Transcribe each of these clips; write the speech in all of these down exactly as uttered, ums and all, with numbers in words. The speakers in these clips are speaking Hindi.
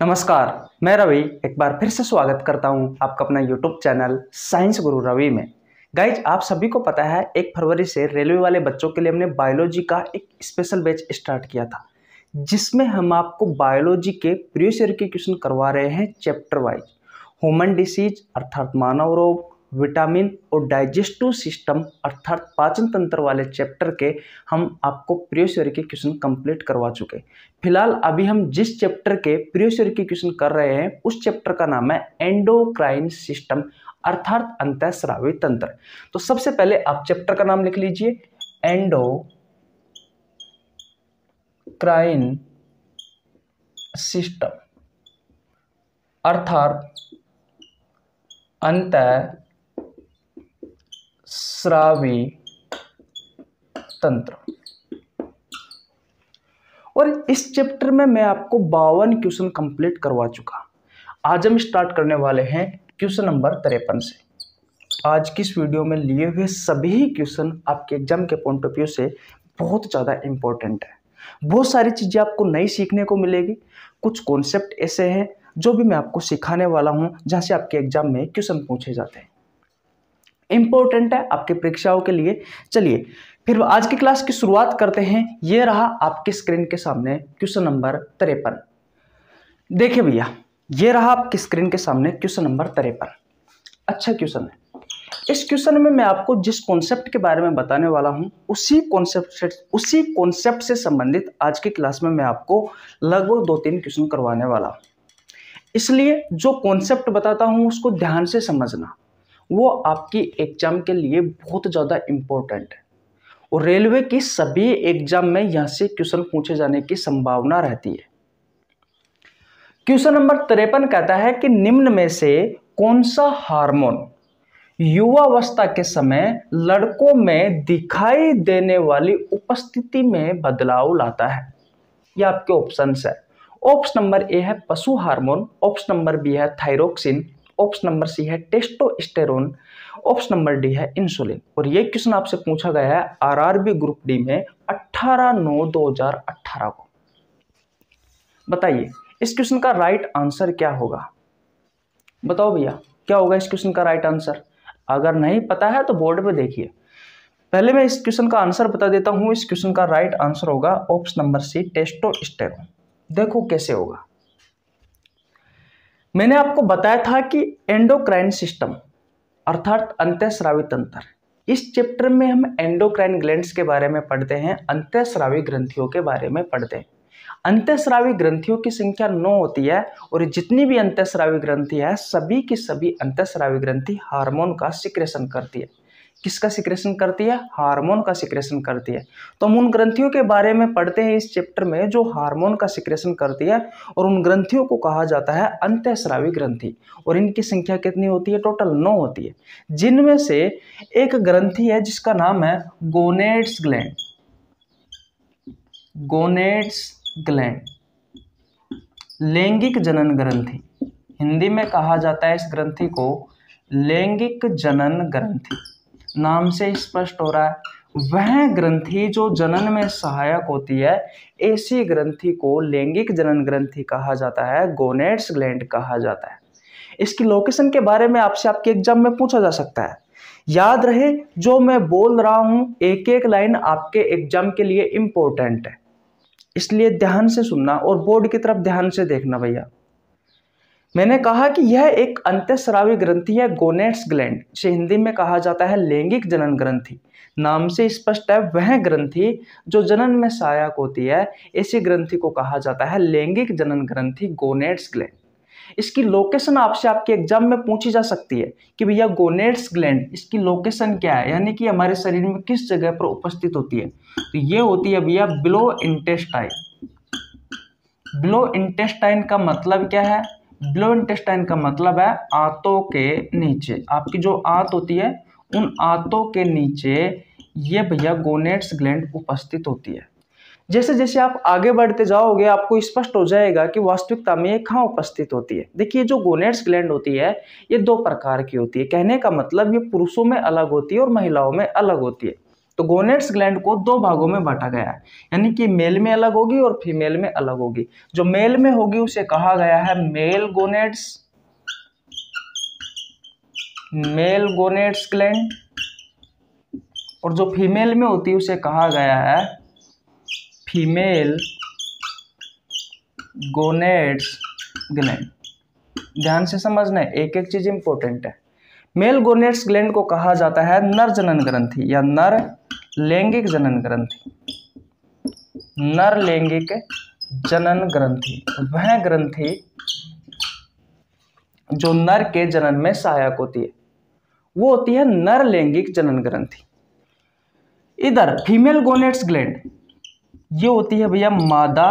नमस्कार, मैं रवि एक बार फिर से स्वागत करता हूं आपका अपना यूट्यूब चैनल साइंस गुरु रवि में। गाइज, आप सभी को पता है एक फरवरी से रेलवे वाले बच्चों के लिए हमने बायोलॉजी का एक स्पेशल बैच स्टार्ट किया था, जिसमें हम आपको बायोलॉजी के प्रीवियस ईयर के क्वेश्चन करवा रहे हैं चैप्टर वाइज। ह्यूमन डिसीज अर्थात मानव रोग, विटामिन और डाइजेस्टिव सिस्टम अर्थात पाचन तंत्र वाले चैप्टर के हम आपको प्रीवियस ईयर के क्वेश्चन कंप्लीट करवा चुके। फिलहाल अभी हम जिस चैप्टर के प्रीवियस ईयर के क्वेश्चन कर रहे हैं उस चैप्टर का नाम है एंडोक्राइन सिस्टम अर्थात अंतःस्रावी तंत्र। तो सबसे पहले आप चैप्टर का नाम लिख लीजिए, एंडोक्राइन सिस्टम अर्थात अंतः स्रावी तंत्र। और इस चैप्टर में मैं आपको बावन क्वेश्चन कंप्लीट करवा चुका। आज हम स्टार्ट करने वाले हैं क्वेश्चन नंबर तिरपन से। आज की इस वीडियो में लिए हुए सभी क्वेश्चन आपके एग्जाम के पॉइंट ऑफ व्यू से बहुत ज़्यादा इंपॉर्टेंट है। बहुत सारी चीज़ें आपको नई सीखने को मिलेगी। कुछ कॉन्सेप्ट ऐसे हैं जो भी मैं आपको सिखाने वाला हूँ जहाँ से आपके एग्जाम में क्वेश्चन पूछे जाते हैं, इंपॉर्टेंट है आपके परीक्षाओं के लिए। चलिए फिर आज की क्लास की शुरुआत करते हैं। ये रहा आपके स्क्रीन के सामने क्वेश्चन नंबर तिरपन। देखिए भैया, ये रहा आपकी स्क्रीन के सामने क्वेश्चन नंबर तिरपन। अच्छा क्वेश्चन है। इस क्वेश्चन में मैं आपको जिस कॉन्सेप्ट के बारे में बताने वाला हूं उसी कॉन्सेप्ट से उसी कॉन्सेप्ट से संबंधित आज की क्लास में मैं आपको लगभग दो तीन क्वेश्चन करवाने वाला हूं। इसलिए जो कॉन्सेप्ट बताता हूं उसको ध्यान से समझना, वो आपकी एग्जाम के लिए बहुत ज़्यादा इम्पोर्टेंट है। और रेलवे की सभी एग्जाम में यहाँ से क्वेश्चन पूछे जाने की संभावना रहती है। क्वेश्चन नंबर तिरपन कहता है कि निम्न में से कौन सा हार्मोन युवावस्था के समय लड़कों में दिखाई देने वाली उपस्थिति में बदलाव लाता है। यह आपके ऑप्शंस है। ऑप्शन नंबर ए है पशु हार्मोन, ऑप्शन नंबर बी है थायरोक्सिन, ऑप्शन नंबर सी है टेस्टोस्टेरोन, ऑप्शन नंबर डी है इंसुलिन। और ये क्वेश्चन आपसे पूछा गया है आरआरबी ग्रुप डी में अठारह नौ दो हज़ार अठारह को। बताइए इस क्वेश्चन का राइट आंसर क्या होगा? बताओ भैया, क्या होगा इस क्वेश्चन का राइट आंसर? अगर नहीं पता है तो बोर्ड पे देखिए। पहले मैं इस क्वेश्चन का आंसर बता देता हूं। इस क्वेश्चन का राइट आंसर होगा ऑप्शन नंबर सी टेस्टोस्टेरोन। देखो कैसे होगा। मैंने आपको बताया था कि एंडोक्राइन सिस्टम अर्थात अंतःस्रावी तंत्र, इस चैप्टर में हम एंडोक्राइन ग्लैंड्स के बारे में पढ़ते हैं, अंतःस्रावी ग्रंथियों के बारे में पढ़ते हैं। अंतःस्रावी ग्रंथियों की संख्या नौ होती है और जितनी भी अंतःस्रावी ग्रंथि है सभी की सभी अंतःस्रावी ग्रंथि हार्मोन का सिक्रेशन करती है। किसका सिक्रेशन करती है? हार्मोन का सिक्रेशन करती है। तो हम उन ग्रंथियों के बारे में पढ़ते हैं इस चैप्टर में जो हार्मोन का सिक्रेशन करती है, और उन ग्रंथियों को कहा जाता है अंतःस्रावी ग्रंथि। और इनकी संख्या कितनी होती है? टोटल नौ होती है, जिनमें से एक ग्रंथि है जिसका नाम है गोनेड्स ग्लैंड। गोनेड्स ग्लैंड लैंगिक जनन ग्रंथि, हिंदी में कहा जाता है इस ग्रंथि को लैंगिक जनन ग्रंथि। नाम से स्पष्ट हो रहा है वह ग्रंथि जो जनन में सहायक होती है, ऐसी ग्रंथि को लैंगिक जनन ग्रंथि कहा जाता है, गोनेड्स ग्लैंड कहा जाता है। इसकी लोकेशन के बारे में आपसे आपके एग्जाम में पूछा जा सकता है। याद रहे जो मैं बोल रहा हूं एक एक लाइन आपके एग्जाम के लिए इंपॉर्टेंट है, इसलिए ध्यान से सुनना और बोर्ड की तरफ ध्यान से देखना भैया। मैंने कहा कि यह एक अंतःस्रावी ग्रंथि है गोनेड्स ग्लैंड, जिसे हिंदी में कहा जाता है लैंगिक जनन ग्रंथि। नाम से स्पष्ट है वह ग्रंथि जो जनन में सहायक होती है, ऐसी ग्रंथि को कहा जाता है लैंगिक जनन ग्रंथि गोनेड्स ग्लैंड। इसकी लोकेशन आपसे आपके एग्जाम में पूछी जा सकती है कि भैया गोनेड्स ग्लैंड इसकी लोकेशन क्या है, यानी कि हमारे शरीर में किस जगह पर उपस्थित होती है। तो ये होती है भैया बिलो इंटेस्टाइन। बिलो इंटेस्टाइन का मतलब क्या है? बिलो इंटेस्टाइन का मतलब है आंतों के नीचे। आपकी जो आंत होती है उन आंतों के नीचे ये भैया गोनेड्स ग्लैंड उपस्थित होती है। जैसे जैसे आप आगे बढ़ते जाओगे आपको स्पष्ट हो जाएगा कि वास्तविकता में ये कहाँ उपस्थित होती है। देखिए जो गोनेड्स ग्लैंड होती है ये दो प्रकार की होती है। कहने का मतलब ये पुरुषों में अलग होती है और महिलाओं में अलग होती है। तो गोनेट्स ग्लैंड को दो भागों में बांटा गया है, यानी कि मेल में अलग होगी और फीमेल में अलग होगी। जो मेल में होगी उसे कहा गया है male gonads, male gonads gland, और जो फीमेल में होती है उसे कहा गया है फीमेल गोनेट्स ग्लैंड। ध्यान से समझना है, एक एक चीज इंपॉर्टेंट है। मेल गोनेट्स ग्लैंड को कहा जाता है नर जनन ग्रंथि या नर लैंगिक जनन ग्रंथि। नर लैंगिक जनन ग्रंथि वह ग्रंथि जो नर के जनन में सहायक होती है, वो होती है नर लैंगिक जनन ग्रंथि। इधर फीमेल गोनेट्स ग्लैंड ये होती है भैया मादा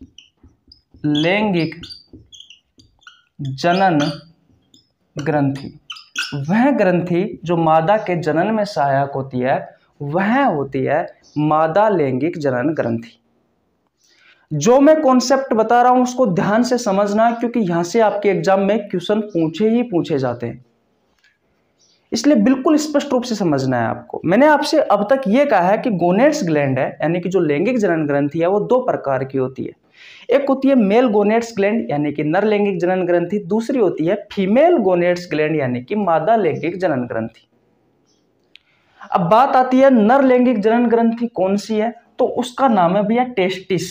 लैंगिक जनन ग्रंथि। वह ग्रंथि जो मादा के जनन में सहायक होती है वह होती है मादा लैंगिक जनन ग्रंथि। जो मैं कॉन्सेप्ट बता रहा हूं उसको ध्यान से समझना, क्योंकि यहां से आपके एग्जाम में क्वेश्चन पूछे ही पूछे जाते हैं, इसलिए बिल्कुल स्पष्ट रूप से समझना है आपको। मैंने आपसे अब तक ये कहा है कि गोनेट्स ग्लैंड है, यानी कि जो लैंगिक जनन ग्रंथि है वो दो प्रकार की होती है। एक होती है मेल गोनेट्स ग्लैंड यानी कि नर लैंगिक जनन ग्रंथि, दूसरी होती है फीमेल गोनेट्स ग्लैंड यानी कि मादा लैंगिक जनन ग्रंथि। अब बात आती है नर लैंगिक जनन ग्रंथि कौन सी है, तो उसका नाम है भैया टेस्टिस।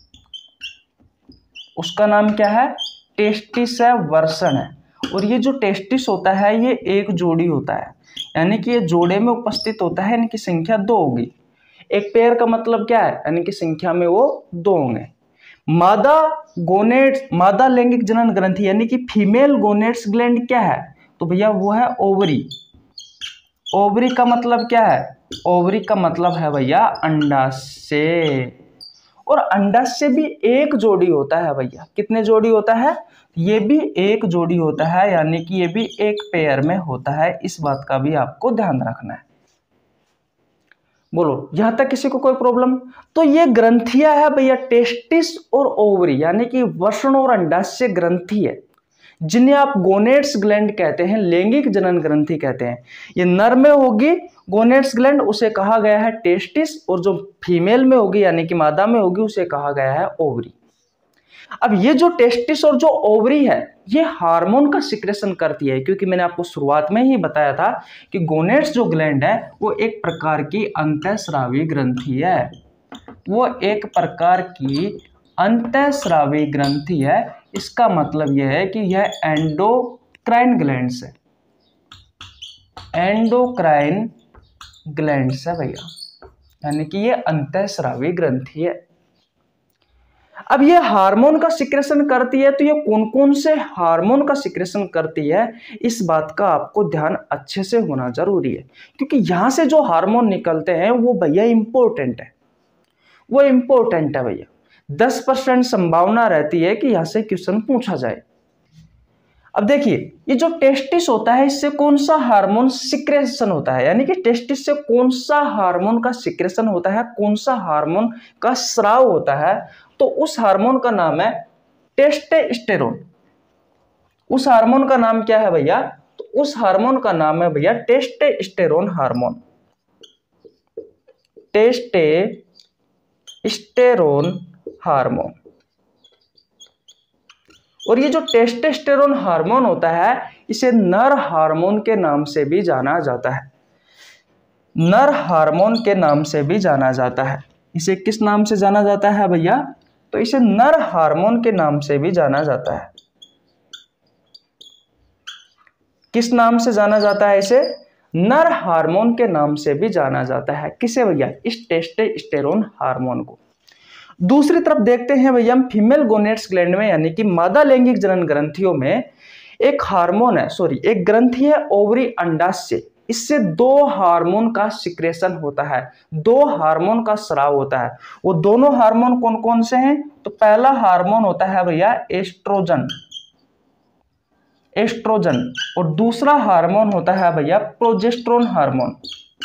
उसका नाम क्या है? टेस्टिस है, वर्षण है। और ये जो टेस्टिस होता है ये एक जोड़ी होता है, यानी कि ये जोड़े में उपस्थित होता है, यानी कि संख्या दो होगी। एक पेयर का मतलब क्या है, यानी कि संख्या में वो दो होंगे। मादा गोनेट्स मादा लैंगिक जनन ग्रंथि यानी कि फीमेल गोनेट्स ग्लैंड क्या है, तो भैया वो है ओवरी। ओवरी का मतलब क्या है? ओवरी का मतलब है भैया अंडाशय। और अंडाशय भी एक जोड़ी होता है भैया। कितने जोड़ी होता है? ये भी एक जोड़ी होता है, यानी कि ये भी एक पेयर में होता है। इस बात का भी आपको ध्यान रखना है। बोलो यहां तक किसी को कोई प्रॉब्लम? तो ये ग्रंथियां है भैया टेस्टिस और ओवरी, यानी कि वृषण और अंडाशय ग्रंथि है, जिन्हें आप गोनेट्स ग्लैंड कहते हैं, लैंगिक जनन ग्रंथि कहते हैं। ये नर में होगी गोनेट्स ग्लैंड, उसे कहा गया है टेस्टिस, और जो फीमेल में होगी यानी कि मादा में होगी उसे कहा गया है ओवरी। अब ये जो टेस्टिस और जो ओवरी है ये हार्मोन का सिक्रेशन करती है, क्योंकि मैंने आपको शुरुआत में ही बताया था कि गोनेट्स जो ग्लैंड है वो एक प्रकार की अंतःस्रावी ग्रंथि है। वो एक प्रकार की अंतःस्रावी ग्रंथि है। इसका मतलब यह है कि यह एंडोक्राइन ग्लैंड्स है, एंडोक्राइन ग्लैंड्स है भैया, यानी कि ये अंतःस्रावी ग्रंथि है। अब ये हार्मोन का सिक्रेशन करती है, तो ये कौन कौन से हार्मोन का सिक्रेशन करती है इस बात का आपको ध्यान अच्छे से होना जरूरी है, क्योंकि यहां से जो हार्मोन निकलते हैं वो भैया इंपॉर्टेंट है, वो इंपॉर्टेंट है भैया। दस परसेंट संभावना रहती है कि यहां से क्वेश्चन पूछा जाए। अब देखिए ये जो टेस्टिस होता है इससे कौन सा हार्मोन सिक्रेशन होता है, यानी कि टेस्टिस से कौन सा हार्मोन का सिक्रेशन होता है, कौन सा हार्मोन का स्राव होता है, तो उस हार्मोन का नाम है टेस्टोस्टेरोन। उस हार्मोन का नाम क्या है भैया? तो उस हार्मोन का नाम है भैया टेस्टोस्टेरोन हार्मोन। Testosterone hormone. और ये जो टेस्टोस्टेरोन हार्मोन होता है इसे नर हार्मोन के नाम से भी जाना जाता है। नर हार्मोन के नाम से भी जाना जाता है। इसे किस नाम से जाना जाता है भैया? तो इसे नर हार्मोन के नाम से भी जाना जाता है। किस नाम से जाना जाता है इसे? नर हार्मोन के नाम से भी जाना जाता है। किसे भैया? इस टेस्टोस्टेरोन हार्मोन को। दूसरी तरफ देखते हैं भैया हम फीमेल गोनेट्स ग्लैंड में, यानी कि मादा लैंगिक जनन ग्रंथियों में एक हार्मोन है, सॉरी एक ग्रंथि है ओवरी अंडाशय। इससे दो हार्मोन का सिक्रेशन होता है, दो हार्मोन का स्राव होता है। वो दोनों हार्मोन कौन कौन से हैं? तो पहला हार्मोन होता है भैया एस्ट्रोजन, एस्ट्रोजन, और दूसरा हार्मोन होता है भैया progesterone hormone,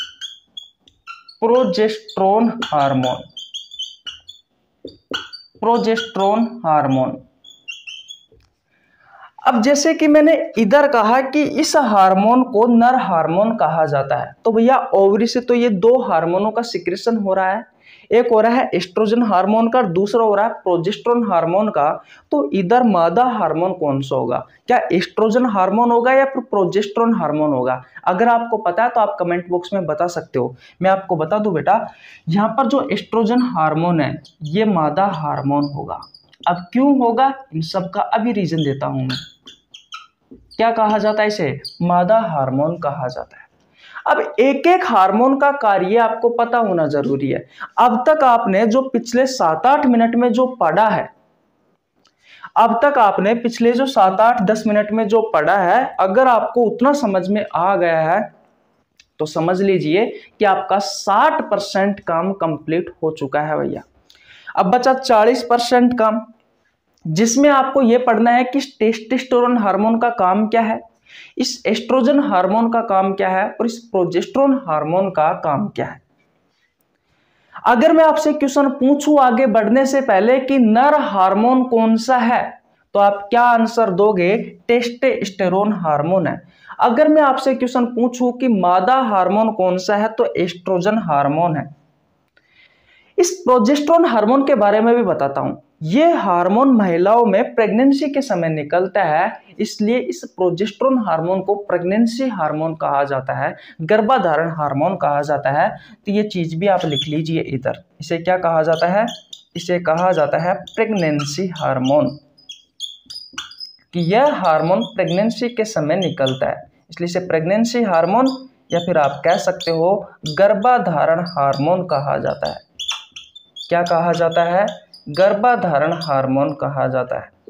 progesterone hormone, progesterone hormone. अब जैसे कि मैंने इधर कहा कि इस हार्मोन को नर हार्मोन कहा जाता है, तो भैया ओवरी से तो ये दो हार्मोनों का सिक्रेशन हो रहा है, एक हो रहा है एस्ट्रोजन हार्मोन का और दूसरा हो रहा है प्रोजेस्टेरोन हार्मोन का। तो इधर मादा हार्मोन कौन सा होगा, क्या एस्ट्रोजन हार्मोन होगा या फिर प्रोजेस्टेरोन हार्मोन होगा? अगर आपको पता है तो आप कमेंट बॉक्स में बता सकते हो। मैं आपको बता दूं बेटा, यहाँ पर जो एस्ट्रोजन हार्मोन है ये मादा हार्मोन होगा। अब क्यों होगा, इन सब का अभी रीजन देता हूं मैं। क्या कहा जाता है इसे, मादा हार्मोन कहा जाता है। अब एक एक हार्मोन का कार्य आपको पता होना जरूरी है। अब तक आपने जो पिछले सात आठ मिनट में जो पढ़ा है, अब तक आपने पिछले जो सात आठ दस मिनट में जो पढ़ा है, अगर आपको उतना समझ में आ गया है तो समझ लीजिए कि आपका साठ परसेंट काम कंप्लीट हो चुका है भैया। अब बचा चालीस परसेंट काम, जिसमें आपको यह पढ़ना है कि टेस्टोस्टेरोन हार्मोन का काम क्या है, इस एस्ट्रोजन हार्मोन का काम क्या है और इस प्रोजेस्टेरोन हार्मोन का काम क्या है। अगर मैं आपसे क्वेश्चन पूछूं आगे बढ़ने से पहले कि नर हार्मोन कौन सा है, तो आप क्या आंसर दोगे, टेस्टोस्टेरोन हार्मोन है। अगर मैं आपसे क्वेश्चन पूछूं कि मादा हार्मोन कौन सा है, तो एस्ट्रोजन हार्मोन है। इस प्रोजेस्टेरोन हार्मोन के बारे में भी बताता हूं। यह हार्मोन महिलाओं में प्रेगनेंसी के समय निकलता है, इसलिए इस प्रोजेस्टेरोन हार्मोन को प्रेगनेंसी हार्मोन कहा जाता है, गर्भाधारण हार्मोन कहा जाता है। तो ये चीज भी आप लिख लीजिए इधर, इसे क्या कहा जाता है, इसे कहा जाता है प्रेगनेंसी हार्मोन, कि यह हार्मोन प्रेगनेंसी के समय निकलता है, इसलिए इसे प्रेगनेंसी हार्मोन या फिर आप कह सकते हो गर्भाधारण हार्मोन कहा जाता है। क्या कहा जाता है, गर्भाधारण हार्मोन कहा जाता है।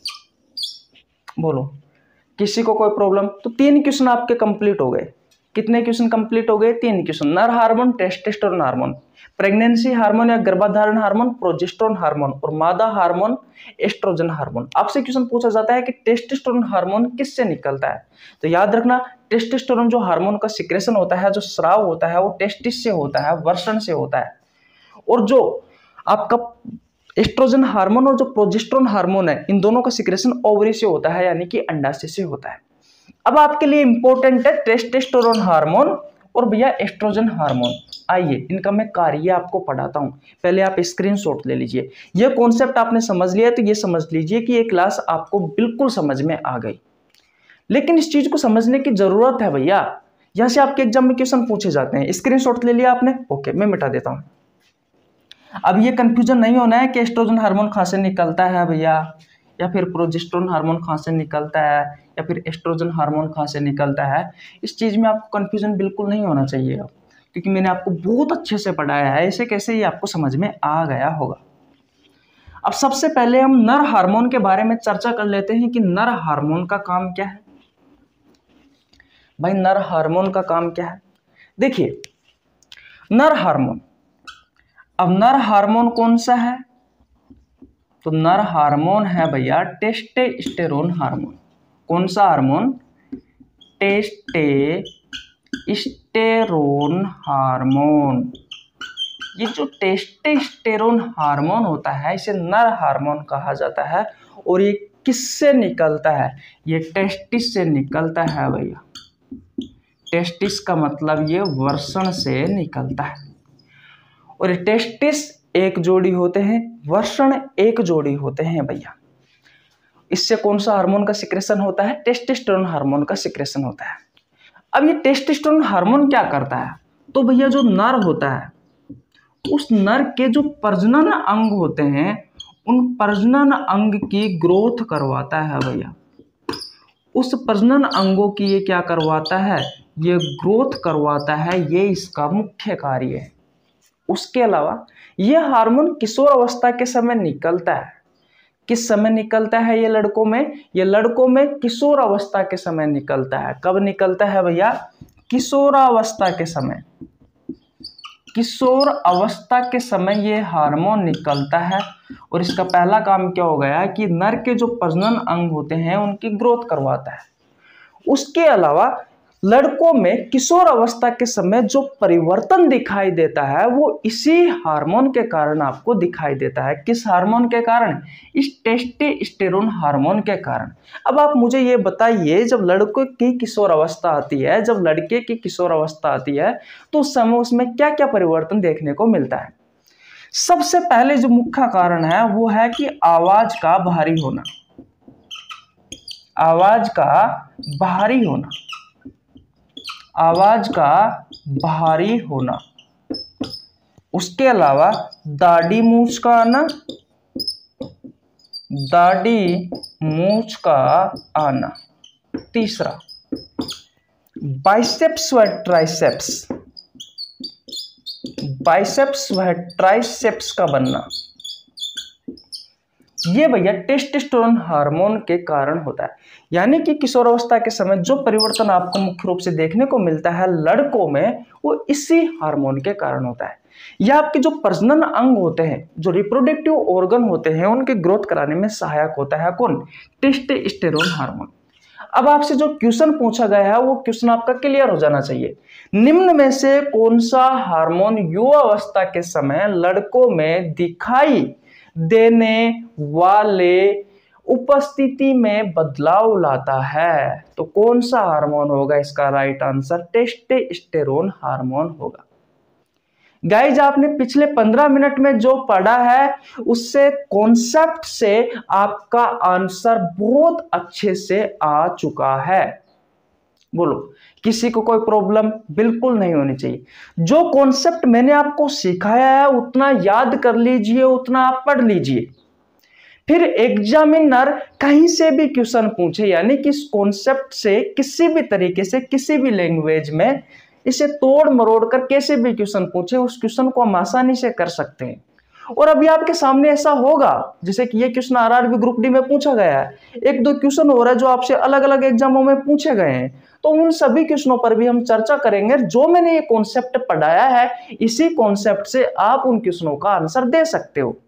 बोलो किसी को कोई प्रॉब्लम? तो तीन क्वेश्चन आपके कंप्लीट हो गए। कितने क्वेश्चन कंप्लीट हो गए, तीन क्वेश्चन। नर hormone, testosterone hormone, pregnancy hormone या गर्भाधारण हार्मोन प्रोजेस्टेरोन हार्मोन, और मादा हार्मोन एस्ट्रोजन हार्मोन। आपसे क्वेश्चन पूछा जाता है कि टेस्टोस्टेरोन हार्मोन किससे निकलता है, तो याद रखना टेस्टोस्टेरोन जो हार्मोन का सिक्रेशन होता है, जो स्राव होता है, वो टेस्टिस से होता है, वर्षण से होता है। और जो आपका एस्ट्रोजन हार्मोन और जो प्रोजेस्टेरोन हार्मोन है, इन दोनों का सिक्रेशन ओवरी से होता है, यानी कि अंडाशय से होता है। अब आपके लिए इंपॉर्टेंट है टेस्टोस्टेरोन हार्मोन और भैया एस्ट्रोजन हार्मोन। आइए इनका मैं कार्य आपको पढ़ाता हूं, पहले आप स्क्रीनशॉट ले लीजिए। यह कॉन्सेप्ट आपने समझ लिया तो ये समझ लीजिए कि ये क्लास आपको बिल्कुल समझ में आ गई। लेकिन इस चीज को समझने की जरूरत है भैया, यहां से आपके एग्जाम में क्वेश्चन पूछे जाते हैं। स्क्रीनशॉट ले लिया आपने, ओके मैं मिटा देता हूं। अब ये कंफ्यूजन नहीं होना है कि एस्ट्रोजन हार्मोन कहां से निकलता है भैया, या फिर प्रोजेस्टेरोन हार्मोन कहां से निकलता है, या फिर एस्ट्रोजन हार्मोन कहां से निकलता है। इस चीज में आपको कंफ्यूजन बिल्कुल नहीं होना चाहिए, क्योंकि मैंने आपको बहुत अच्छे से पढ़ाया है। ऐसे कैसे ये आपको समझ में आ गया होगा। अब सबसे पहले हम नर हार्मोन के बारे में चर्चा कर लेते हैं कि नर हार्मोन का काम क्या है। भाई नर हार्मोन का काम क्या है, देखिए नर हार्मोन, अब नर हार्मोन कौन सा है, तो नर हार्मोन है भैया टेस्टोस्टेरोन हार्मोन। कौन सा हार्मोन, टेस्टोस्टेरोन हार्मोन। ये जो टेस्टोस्टेरोन हार्मोन होता है इसे नर हार्मोन कहा जाता है। और ये किससे निकलता है, ये टेस्टिस से निकलता है भैया। टेस्टिस का मतलब ये वर्षण से निकलता है, और टेस्टिस एक जोड़ी होते हैं, वर्षण एक जोड़ी होते हैं भैया। इससे कौन सा हार्मोन का सिक्रेशन होता है, टेस्टोस्टेरोन हार्मोन का सिक्रेशन होता है। अब ये टेस्टोस्टेरोन हार्मोन क्या करता है, तो भैया जो नर होता है उस नर के जो प्रजनन अंग होते हैं उन प्रजनन अंग की ग्रोथ करवाता है भैया। उस प्रजनन अंगों की ये क्या करवाता है, ये ग्रोथ करवाता है, ये इसका मुख्य कार्य है। उसके अलावा यह हार्मोन किशोर अवस्था के समय निकलता है। किस समय निकलता है ये लड़कों में, ये लड़कों में किशोर अवस्था के समय निकलता है। कब निकलता है भैया, किशोरावस्था के समय। किशोर अवस्था के समय ये हार्मोन निकलता है, और इसका पहला काम क्या हो गया कि नर के जो प्रजनन अंग होते हैं उनकी ग्रोथ करवाता है। उसके अलावा लड़कों में किशोर अवस्था के समय जो परिवर्तन दिखाई देता है वो इसी हार्मोन के कारण आपको दिखाई देता है। किस हार्मोन के कारण? इस टेस्टोस्टेरोन हार्मोन के कारण। अब आप मुझे ये बताइए, जब लड़कों की किशोर अवस्था आती है, जब लड़के की किशोर अवस्था आती है, तो उस समय उसमें क्या क्या परिवर्तन देखने को मिलता है? सबसे पहले जो मुख्य कारण है वो है कि आवाज का भारी होना, आवाज का भारी होना, आवाज का भारी होना। उसके अलावा दाढ़ी मूंछ का आना, दाढ़ी मूंछ का आना। तीसरा, बाइसेप्स व ट्राइसेप्स, बाइसेप्स व ट्राइसेप्स का बनना। ये भैया टेस्टोस्टेरोन हार्मोन के कारण होता है। यानी कि किशोरावस्था के समय जो परिवर्तन आपको मुख्य रूप से देखने को मिलता है लड़कों में, वो इसी हार्मोन के कारण होता है। यह आपके जो प्रजनन अंग होते हैं, जो रिप्रोडक्टिव ऑर्गन होते हैं, उनके ग्रोथ कराने में सहायक होता है कौन? Testosterone hormone. अब आपसे जो क्वेश्चन पूछा गया है वो क्वेश्चन आपका क्लियर हो जाना चाहिए। निम्न में से कौन सा हार्मोन युवावस्था के समय लड़कों में दिखाई देने वाले उपस्थिति में बदलाव लाता है? तो कौन सा हार्मोन होगा इसका राइट आंसर? टेस्टोस्टेरोन हार्मोन होगा। गाइज, आपने पिछले पंद्रह मिनट में जो पढ़ा है उससे कॉन्सेप्ट से आपका आंसर बहुत अच्छे से आ चुका है। बोलो, किसी को कोई प्रॉब्लम बिल्कुल नहीं होनी चाहिए। जो कॉन्सेप्ट मैंने आपको सिखाया है उतना याद कर लीजिए, उतना आप पढ़ लीजिए। फिर एग्जामिनर कहीं से भी क्वेश्चन पूछे, यानी कि इस कॉन्सेप्ट से किसी भी तरीके से, किसी भी लैंग्वेज में इसे तोड़ मरोड़ कर कैसे भी क्वेश्चन पूछे, उस क्वेश्चन को हम आसानी से कर सकते हैं। और अभी आपके सामने ऐसा होगा, जैसे कि ये क्वेश्चन आरआरबी ग्रुप डी में पूछा गया है, एक दो क्वेश्चन हो रहा है जो आपसे अलग अलग एग्जामों में पूछे गए हैं, तो उन सभी क्वेश्चनों पर भी हम चर्चा करेंगे। जो मैंने ये कॉन्सेप्ट पढ़ाया है, इसी कॉन्सेप्ट से आप उन क्वेश्चनों का आंसर दे सकते हो।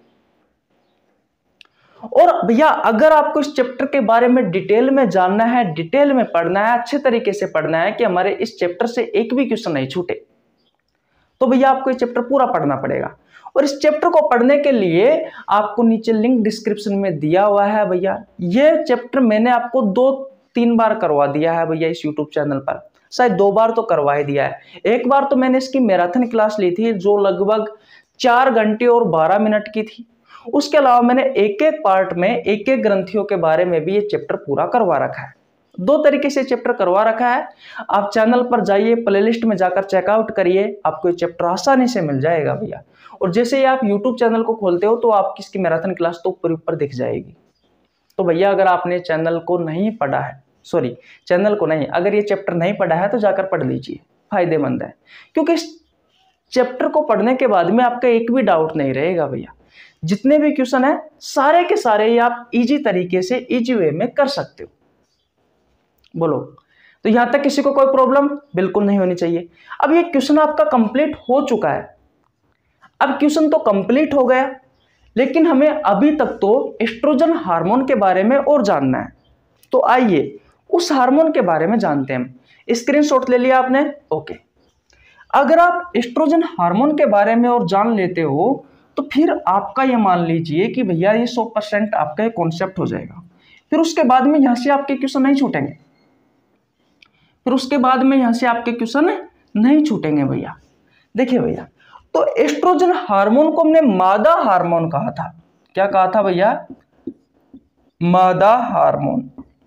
और भैया, अगर आपको इस चैप्टर के बारे में डिटेल में जानना है, डिटेल में पढ़ना है, अच्छे तरीके से पढ़ना है कि हमारे इस चैप्टर से एक भी क्वेश्चन नहीं छूटे, तो भैया आपको ये चैप्टर पूरा पढ़ना पड़ेगा। और इस चैप्टर को पढ़ने के लिए आपको नीचे लिंक डिस्क्रिप्शन में दिया हुआ है भैया। ये चैप्टर मैंने आपको दो तीन बार करवा दिया है भैया इस यूट्यूब चैनल पर, शायद दो बार तो करवा ही दिया है। एक बार तो मैंने इसकी मैराथन क्लास ली थी जो लगभग चार घंटे और बारह मिनट की थी। उसके अलावा मैंने एक एक पार्ट में एक एक ग्रंथियों के बारे में भी ये चैप्टर पूरा करवा रखा है। दो तरीके से चैप्टर करवा रखा है। आप चैनल पर जाइए, प्लेलिस्ट में जाकर चेकआउट करिए, आपको ये चैप्टर आसानी से मिल जाएगा भैया। और जैसे ही आप यूट्यूब चैनल को खोलते हो तो आपकी इसकी मैराथन क्लास तो ऊपर ऊपर दिख जाएगी। तो भैया, अगर आपने चैनल को नहीं पढ़ा है, सॉरी चैनल को नहीं, अगर ये चैप्टर नहीं पढ़ा है तो जाकर पढ़ लीजिए, फायदेमंद है। क्योंकि इस चैप्टर को पढ़ने के बाद में आपका एक भी डाउट नहीं रहेगा भैया। जितने भी क्वेश्चन है सारे के सारे ही आप इजी तरीके से, इजी वे में कर सकते हो। बोलो, तो यहां तक किसी को कोई प्रॉब्लम बिल्कुल नहीं होनी चाहिए। अब ये क्वेश्चन आपका कंप्लीट हो चुका है। अब क्वेश्चन तो कंप्लीट हो गया, लेकिन हमें अभी तक तो एस्ट्रोजन हार्मोन के बारे में और जानना है। तो आइए उस हार्मोन के बारे में जानते हैं हम। स्क्रीनशॉट ले लिया आपने? ओके। अगर आप एस्ट्रोजन हार्मोन के बारे में और जान लेते हो तो फिर आपका ये मान लीजिए कि भैया ये सौ परसेंट आपका ये कॉन्सेप्ट हो जाएगा। फिर उसके बाद में यहां से आपके क्वेश्चन नहीं छूटेंगे, फिर उसके बाद में यहां से आपके क्वेश्चन नहीं छूटेंगे भैया। देखिए भैया, तो एस्ट्रोजन हार्मोन को हमने मादा हार्मोन कहा था। क्या कहा था भैया? मादा हार्मोन।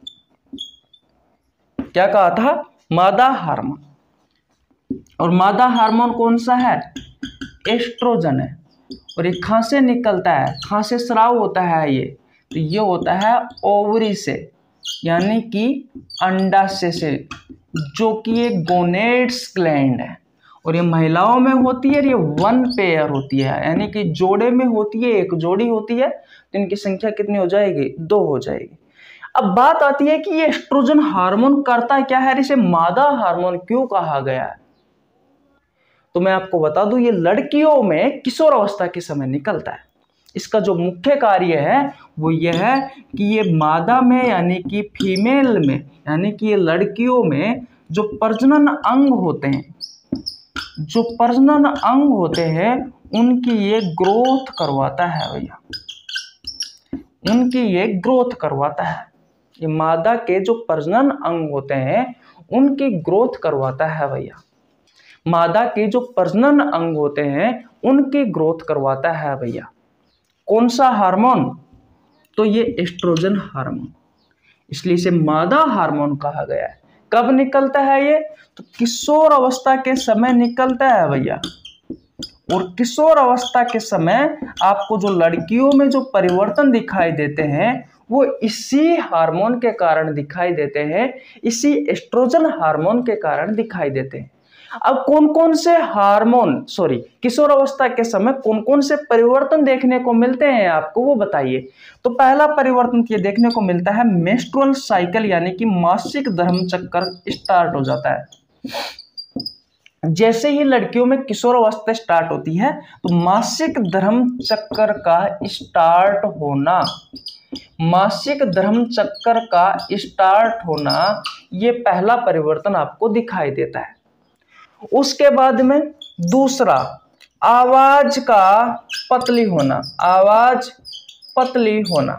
क्या कहा था? मादा हार्मोन। और मादा हार्मोन कौन सा है? एस्ट्रोजन है। और ये कहां से निकलता है? कहां से स्राव होता है ये? तो ये होता है ओवरी से, यानी कि अंडाशय से, जो कि एक गोनेड्स ग्लैंड है। और ये महिलाओं में होती है, ये वन पेयर होती है, यानी कि जोड़े में होती है, एक जोड़ी होती है। तो इनकी संख्या कितनी हो जाएगी? दो हो जाएगी। अब बात आती है कि ये एस्ट्रोजन हार्मोन करता क्या है, इसे मादा हार्मोन क्यों कहा गया है? तो मैं आपको बता दूं, ये लड़कियों में किशोर अवस्था के समय निकलता है। इसका जो मुख्य कार्य है वो यह है कि ये मादा में, यानी कि फीमेल में, यानी कि ये लड़कियों में जो प्रजनन अंग होते हैं, जो प्रजनन अंग होते हैं उनकी ये ग्रोथ करवाता है भैया, उनकी ये ग्रोथ करवाता है। ये मादा के जो प्रजनन अंग होते हैं उनकी ग्रोथ करवाता है भैया। मादा के जो प्रजनन अंग होते हैं उनकी ग्रोथ करवाता है भैया। कौन सा हार्मोन? तो ये एस्ट्रोजन हार्मोन, इसलिए इसे मादा हार्मोन कहा गया है। कब निकलता है ये? तो किशोर अवस्था के समय निकलता है भैया। और किशोर अवस्था के समय आपको जो लड़कियों में जो परिवर्तन दिखाई देते हैं वो इसी हार्मोन के कारण दिखाई देते हैं, इसी एस्ट्रोजन हार्मोन के कारण दिखाई देते हैं। अब कौन कौन से हार्मोन सॉरी किशोर अवस्था के समय कौन कौन से परिवर्तन देखने को मिलते हैं आपको, वो बताइए। तो पहला परिवर्तन ये देखने को मिलता है मेंस्ट्रुअल साइकिल, यानी कि मासिक धर्म चक्कर स्टार्ट हो जाता है। जैसे ही लड़कियों में किशोर अवस्था स्टार्ट होती है तो मासिक धर्म चक्कर का स्टार्ट होना, मासिक धर्म चक्कर का स्टार्ट होना, ये पहला परिवर्तन आपको दिखाई देता है। उसके बाद में दूसरा, आवाज का पतली होना, आवाज पतली होना,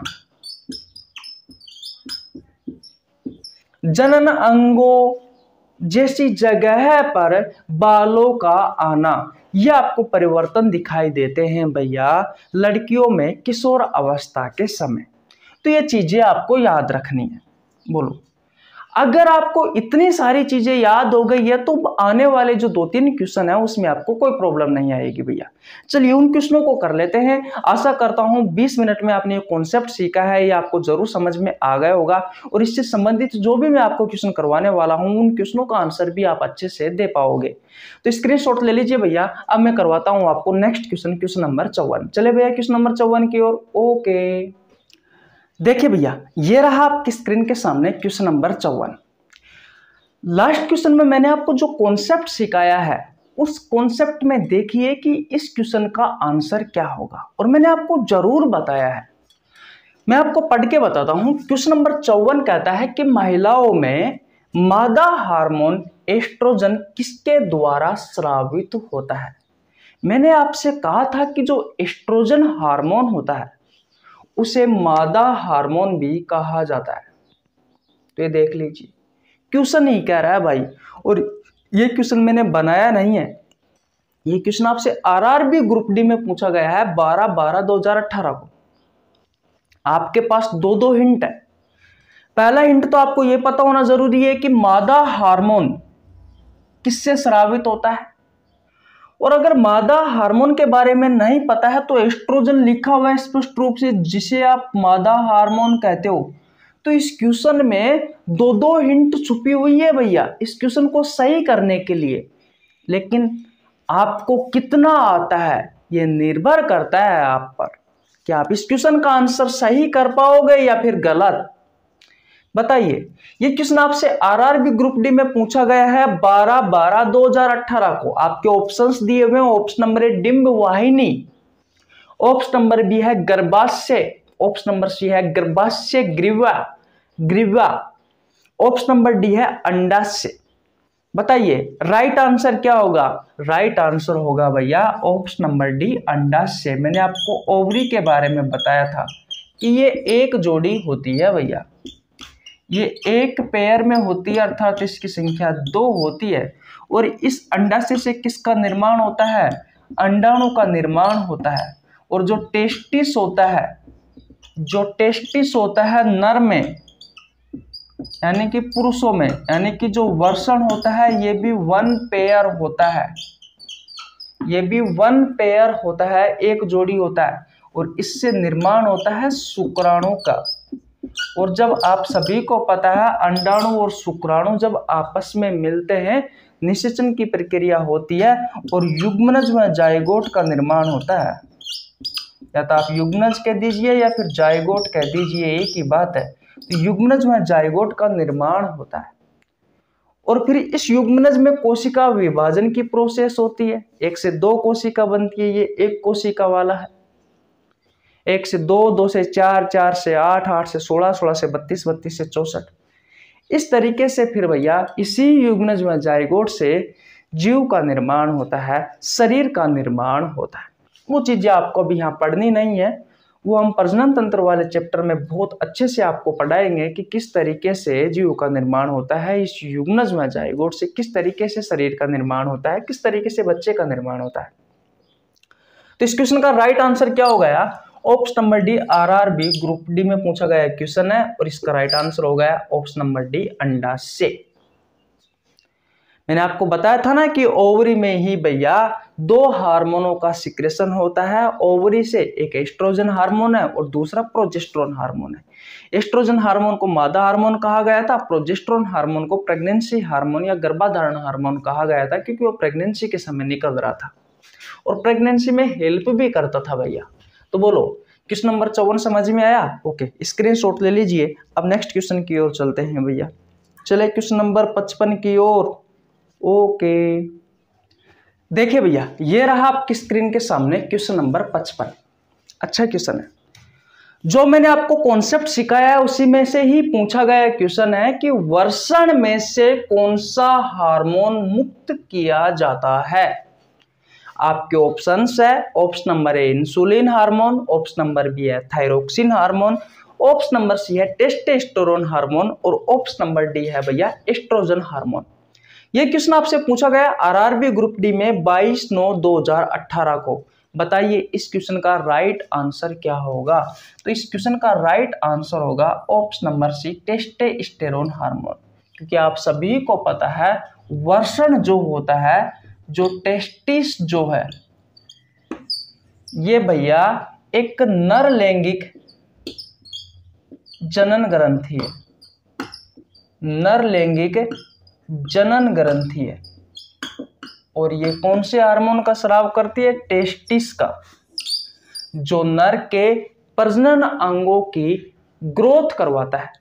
जनन अंगों जैसी जगह पर बालों का आना, ये आपको परिवर्तन दिखाई देते हैं भैया लड़कियों में किशोर अवस्था के समय। तो ये चीजें आपको याद रखनी है। बोलो, अगर आपको इतनी सारी चीजें याद हो गई है तो आने वाले जो दो तीन क्वेश्चन है उसमें आपको कोई प्रॉब्लम नहीं आएगी भैया। चलिए उन क्वेश्चनों को कर लेते हैं। आशा करता हूं बीस मिनट में आपने ये कॉन्सेप्ट सीखा है, ये आपको जरूर समझ में आ गया होगा और इससे संबंधित जो भी मैं आपको क्वेश्चन करवाने वाला हूं उन क्वेश्चनों का आंसर भी आप अच्छे से दे पाओगे। तो स्क्रीनशॉट ले लीजिए भैया। अब मैं करवाता हूं आपको नेक्स्ट क्वेश्चन, क्वेश्चन नंबर चौवन। चले भैया क्वेश्चन नंबर चौवन की ओर। ओके, देखिए भैया ये रहा आपकी स्क्रीन के सामने क्वेश्चन नंबर चौवन। लास्ट क्वेश्चन में मैंने आपको जो कॉन्सेप्ट सिखाया है उस कॉन्सेप्ट में देखिए कि इस क्वेश्चन का आंसर क्या होगा, और मैंने आपको जरूर बताया है। मैं आपको पढ़ के बताता हूं। क्वेश्चन नंबर चौवन कहता है कि महिलाओं में मादा हार्मोन एस्ट्रोजन किसके द्वारा स्रावित होता है। मैंने आपसे कहा था कि जो एस्ट्रोजन हार्मोन होता है उसे मादा हार्मोन भी कहा जाता है। तो ये देख लीजिए, क्वेश्चन ही कह रहा है भाई, और ये क्वेश्चन मैंने बनाया नहीं है। ये क्वेश्चन आपसे आरआरबी ग्रुप डी में पूछा गया है बारह बारह दो हजार अठारह को। आपके पास दो दो हिंट है। पहला हिंट तो आपको यह पता होना जरूरी है कि मादा हार्मोन किससे स्रावित होता है, और अगर मादा हार्मोन के बारे में नहीं पता है तो एस्ट्रोजन लिखा हुआ है स्पष्ट रूप से, जिसे आप मादा हार्मोन कहते हो। तो इस क्वेश्चन में दो दो हिंट छुपी हुई है भैया इस क्वेश्चन को सही करने के लिए। लेकिन आपको कितना आता है यह निर्भर करता है आप पर कि आप इस क्वेश्चन का आंसर सही कर पाओगे या फिर गलत। बताइए, ये क्वेश्चन आपसे आरआरबी ग्रुप डी में पूछा गया है बारह बारह दो हजार अठारह को। आपके ऑप्शंस दिए हुए हैं। ऑप्शन नंबर ए डिंब वाहिनी, ऑप्शन नंबर बी है गर्भाशय, ऑप्शन नंबर सी है गर्भाशय ग्रीवा ग्रीवा, ऑप्शन नंबर डी है अंडाशय। बताइए राइट आंसर क्या होगा? राइट आंसर होगा भैया ऑप्शन नंबर डी अंडाशय। मैंने आपको ओवरी के बारे में बताया था कि ये एक जोड़ी होती है भैया, ये एक पेयर में होती है, अर्थात इसकी संख्या दो होती है। और इस अंडाशय से किसका निर्माण होता है? अंडाणु का निर्माण होता है। और जो टेस्टिस होता है, जो टेस्टिस होता है नर में यानी कि पुरुषों में, यानी कि जो वर्षण होता है ये भी वन पेयर होता है, ये भी वन पेयर होता है, एक जोड़ी होता है। और इससे निर्माण होता है शुक्राणु का। और जब आप सभी को पता है अंडाणु और शुक्राणु जब आपस में मिलते हैं निषेचन की प्रक्रिया होती है और युग्मनज में जायगोट का निर्माण होता है। या तो आप युग्मनज कह दीजिए या फिर जायगोट कह दीजिए, एक ही बात है। तो युग्मनज में जायगोट का निर्माण होता है और फिर इस युग्मनज में कोशिका विभाजन की प्रोसेस होती है। एक से दो कोशिका बनती है, ये एक कोशिका वाला है। एक से दो, दो से चार, चार से आठ, आठ से सोलह, सोलह से बत्तीस, बत्तीस से चौसठ। इस तरीके से फिर भैया इसी युग्मज में जाइगोट से जीव का निर्माण होता है, शरीर का निर्माण होता है। वो चीजें आपको अभी यहाँ पढ़नी नहीं है, वो हम प्रजनन तंत्र वाले चैप्टर में बहुत अच्छे से आपको पढ़ाएंगे कि किस तरीके से जीव का निर्माण होता है, इस युग्मज में जाइगोट से किस तरीके से शरीर का निर्माण होता है, किस तरीके से बच्चे का निर्माण होता है। तो इस क्वेश्चन का राइट आंसर क्या हो गया? Option number D, RRB group D में पूछा गया क्वेश्चन है और इसका राइट आंसर हो गया ऑप्शन नंबर डी, अंडाशय। मैंने आपको बताया था ना कि ओवरी में ही भैया दो हार्मोनों का सिक्रेशन होता है। ओवरी से एक एस्ट्रोजन हार्मोन है और दूसरा प्रोजेस्टेरोन हार्मोन है। एस्ट्रोजन हार्मोन को मादा हार्मोन कहा गया था, प्रोजेस्टेरोन हार्मोन को प्रेगनेंसी हार्मोन या गर्भाधारण हार्मोन कहा गया था, क्योंकि वो प्रेगनेंसी के समय निकल रहा था और प्रेगनेंसी में हेल्प भी करता था भैया। तो बोलो क्वेश्चन नंबर चौवन समझ में आया? ओके, स्क्रीनशॉट ले लीजिए। अब नेक्स्ट क्वेश्चन की ओर चलते हैं भैया। चले क्वेश्चन नंबर पचपन की ओर। ओके, देखिए भैया ये रहा आपकी स्क्रीन के सामने क्वेश्चन नंबर पचपन। अच्छा क्वेश्चन है, जो मैंने आपको कॉन्सेप्ट सिखाया है उसी में से ही पूछा गया क्वेश्चन है कि वर्षण में से कौन सा हार्मोन मुक्त किया जाता है। आपके ऑप्शंस है, option number A insulin hormone, option number B है thyroxine hormone, option number C है टेस्टोस्टेरोन हार्मोन और ऑप्शन नंबर डी है भैया एस्ट्रोजन हार्मोन। ये क्वेश्चन आपसे पूछा गया आरआरबी ग्रुप डी में बाईस नौ दो हजार अठारह को। बताइए इस क्वेश्चन का राइट आंसर क्या होगा? तो इस क्वेश्चन का राइट आंसर होगा option number C, testosterone hormone. क्योंकि आप सभी को पता है वर्षण जो होता है, जो टेस्टिस जो है, ये भैया एक नर लैंगिक जनन ग्रंथि है, नर लैंगिक जनन ग्रंथि है। और ये कौन से हार्मोन का स्राव करती है? टेस्टिस का, जो नर के प्रजनन अंगों की ग्रोथ करवाता है,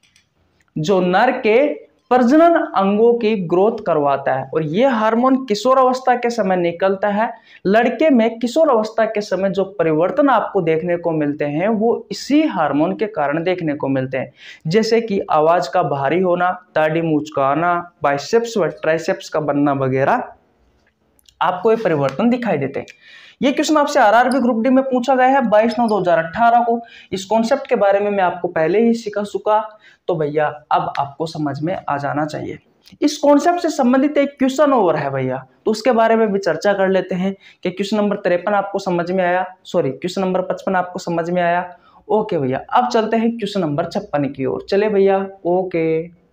जो नर के प्रजनन अंगों की ग्रोथ करवाता है। और ये हार्मोन किशोर अवस्था के समय निकलता है। लड़के में किशोर अवस्था के समय जो परिवर्तन आपको देखने को मिलते हैं वो इसी हार्मोन के कारण देखने को मिलते हैं, जैसे कि आवाज का भारी होना, दाढ़ी मुचकाना, बाइसेप्स व ट्राइसेप्स का बनना वगैरह, आपको ये परिवर्तन दिखाई देते हैं। ये क्वेश्चन आपसे आरआरबी ग्रुप डी में पूछा गया है बाईस नौ दो हजार अठारह को। इस कॉन्सेप्ट के बारे में मैं आपको पहले ही सिखा चुका, तो भैया अब आपको समझ में आ जाना चाहिए। इस कॉन्सेप्ट से संबंधित एक क्वेश्चन और है भैया, तो उसके बारे में भी चर्चा कर लेते हैं कि क्वेश्चन नंबर तिरपन आपको समझ में आया, सॉरी क्वेश्चन नंबर पचपन आपको समझ में आया। ओके भैया, अब चलते हैं क्वेश्चन नंबर छप्पन की ओर। चले भैया। ओके,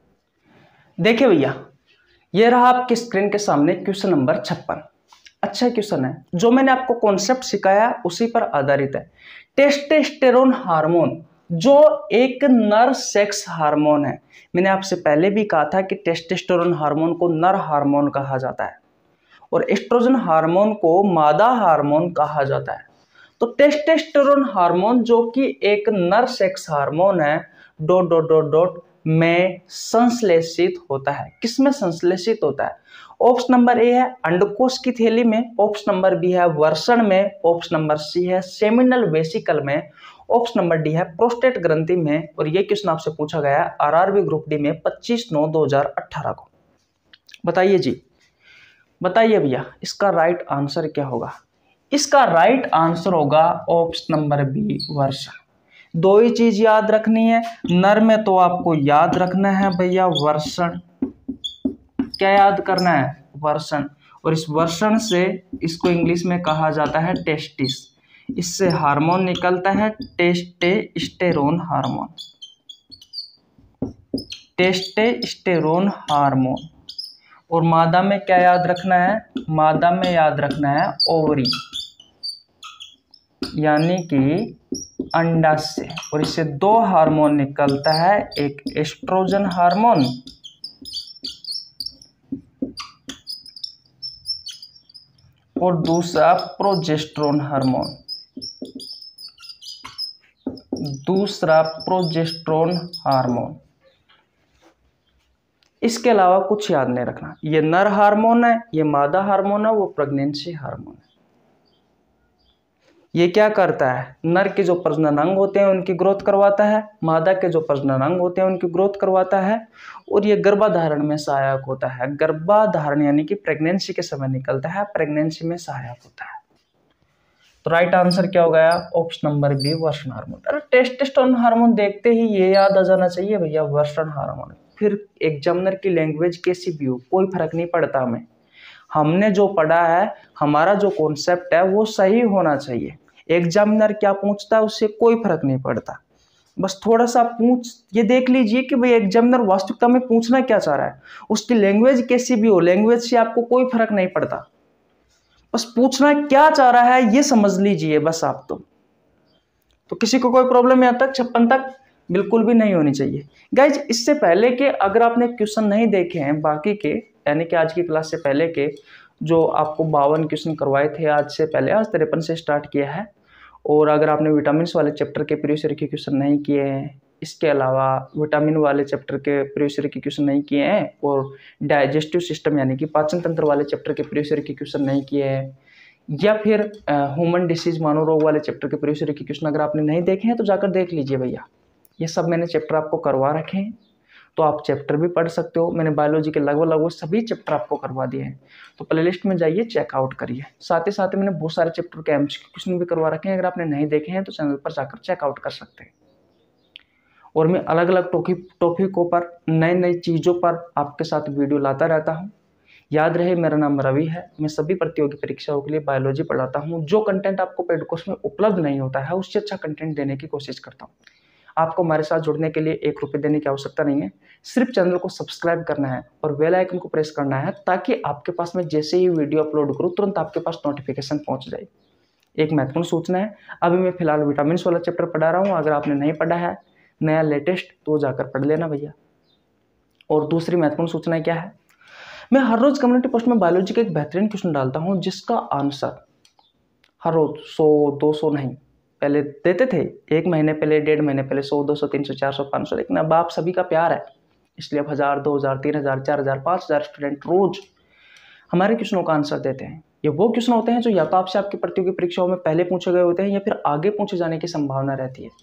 देखिए भैया ये रहा आपकी स्क्रीन के सामने क्वेश्चन नंबर छप्पन। अच्छा क्वेश्चन है, जो मैंने आपको कॉन्सेप्ट सिखाया उसी पर आधारित है। टेस्टोस्टेरोन हार्मोन जो एक नर सेक्स हार्मोन है, मैंने आपसे पहले भी कहा था कि टेस्टोस्टेरोन हार्मोन को नर हार्मोन कहा जाता है और एस्ट्रोजन हार्मोन को मादा हार्मोन कहा जाता है। तो टेस्टोस्टेरोन हार्मोन जो कि एक नर सेक्स हार्मोन है, डॉट डॉट डॉट डॉट में संश्लेषित होता है। किसमें संश्लेषित होता है? ऑप्शन नंबर ए है अंडकोश की थैली में, ऑप्शन नंबर बी है वर्षण में, ऑप्शन नंबर सी है सेमिनल वेसिकल में, ऑप्शन नंबर डी है प्रोस्टेट ग्रंथि में। और ये क्वेश्चन आपसे पूछा गया है आरआरबी ग्रुप डी में पच्चीस नौ दो हजार अठारह को। बताइए जी, बताइए भैया इसका राइट आंसर क्या होगा? इसका राइट आंसर होगा ऑप्शन नंबर बी, वर्षण। दो ही चीज याद रखनी है, नर में तो आपको याद रखना है भैया वर्षण। क्या याद करना है? वर्षण। और इस वर्षण से इसको इंग्लिश में कहा जाता है टेस्टिस। इससे हार्मोन निकलता है टेस्टोस्टेरोन हार्मोन, टेस्टोस्टेरोन हार्मोन। और मादा में क्या याद रखना है? मादा में याद रखना है ओवरी, यानी कि अंडाशय। और इससे दो हार्मोन निकलता है, एक एस्ट्रोजन हार्मोन और दूसरा प्रोजेस्टेरोन हार्मोन, दूसरा प्रोजेस्टेरोन हार्मोन। इसके अलावा कुछ याद नहीं रखना। ये नर हार्मोन है, ये मादा हार्मोन है, वो प्रेगनेंसी हार्मोन है। ये क्या करता है, नर के जो प्रजनन अंग होते हैं उनकी ग्रोथ करवाता है, मादा के जो प्रजनन अंग होते हैं उनकी ग्रोथ करवाता है, और ये गर्भाधारण में सहायक होता है। गर्भाधारण यानी कि प्रेगनेंसी के समय निकलता है, प्रेगनेंसी में सहायक होता है। तो राइट आंसर क्या हो गया, ऑप्शन नंबर बी वर्षण हार्मोन। अरे टेस्टोस्टेरोन हार्मोन देखते ही ये याद आ जाना चाहिए भैया, वर्षण हार्मोन। फिर एग्जामिनर की लैंग्वेज कैसी भी हो कोई फर्क नहीं पड़ता हमें, हमने जो पढ़ा है, हमारा जो कॉन्सेप्ट है वो सही होना चाहिए। एग्जामिनर क्या पूछता है उससे कोई फर्क नहीं पड़ता, बस थोड़ा सा पूछ ये देख लीजिए कि भाई एग्जामिनर वास्तविकता में पूछना क्या चाह रहा है। उसकी लैंग्वेज कैसी भी हो, लैंग्वेज से आपको कोई फर्क नहीं पड़ता, बस पूछना क्या चाह रहा है ये समझ लीजिए बस आप। तो तो किसी को कोई प्रॉब्लम यहाँ तक छप्पन तक बिल्कुल भी नहीं होनी चाहिए। गाइज इससे पहले के अगर आपने क्वेश्चन नहीं देखे हैं बाकी के, यानी कि आज की क्लास से पहले के जो आपको बावन क्वेश्चन करवाए थे आज से पहले, आज तिरपन से स्टार्ट किया है, और अगर आपने विटामिन वाले चैप्टर के प्रीवियस ईयर के क्वेश्चन नहीं किए हैं, इसके अलावा विटामिन वाले चैप्टर के प्रीवियस ईयर के क्वेश्चन नहीं किए हैं, और डाइजेस्टिव सिस्टम यानी कि पाचन तंत्र वाले चैप्टर के प्रीवियस ईयर के क्वेश्चन नहीं किए हैं, या फिर ह्यूमन डिसीज मानव रोग वाले चैप्टर के प्रीवियस ईयर के क्वेश्चन अगर आपने नहीं देखे हैं तो जाकर देख लीजिए भैया। ये सब मैंने चैप्टर आपको करवा रखे हैं, तो आप चैप्टर भी पढ़ सकते हो। मैंने बायोलॉजी के लगभग लगभग सभी चैप्टर आपको करवा दिए हैं, तो प्लेलिस्ट में जाइए चेकआउट करिए। साथ ही साथ मैंने बहुत सारे चैप्टर के एमसीक्यू क्वेश्चन भी करवा रखे हैं, अगर आपने नहीं देखे हैं तो चैनल पर जाकर चेकआउट कर सकते हैं। और मैं अलग अलग टॉपिक टॉपिकों पर, नई नई चीज़ों पर आपके साथ वीडियो लाता रहता हूँ। याद रहे मेरा नाम रवि है, मैं सभी प्रतियोगी परीक्षाओं के लिए बायोलॉजी पढ़ाता हूँ। जो कंटेंट आपको पेड कोर्स में उपलब्ध नहीं होता है उससे अच्छा कंटेंट देने की कोशिश करता हूँ। आपको हमारे साथ जुड़ने के लिए एक रुपये देने की आवश्यकता नहीं है, सिर्फ चैनल को सब्सक्राइब करना है और बेल आइकन को प्रेस करना है, ताकि आपके पास में जैसे ही वीडियो अपलोड करूँ तुरंत आपके पास नोटिफिकेशन पहुंच जाए। एक महत्वपूर्ण सूचना है, अभी मैं फिलहाल विटामिन वाला चैप्टर पढ़ा रहा हूँ, अगर आपने नहीं पढ़ा है नया लेटेस्ट तो जाकर पढ़ लेना भैया। और दूसरी महत्वपूर्ण सूचना क्या है, मैं हर रोज कम्युनिटी पोस्ट में बायोलॉजी का एक बेहतरीन क्वेश्चन डालता हूँ जिसका आंसर हर रोज सौ दो सौ नहीं, पहले देते थे एक महीने पहले, डेढ़ महीने पहले सौ दो सौ तीन सौ चार सौ पाँच सौ, लेकिन अब आप सभी का प्यार है इसलिए अब हज़ार दो हज़ार तीन हज़ार चार हज़ार पाँच हज़ार स्टूडेंट रोज हमारे क्वेश्चनों का आंसर देते हैं। ये वो क्वेश्चन होते हैं जो या तो आपसे आपकी प्रतियोगी परीक्षाओं में पहले पूछे गए होते हैं या फिर आगे पूछे जाने की संभावना रहती है।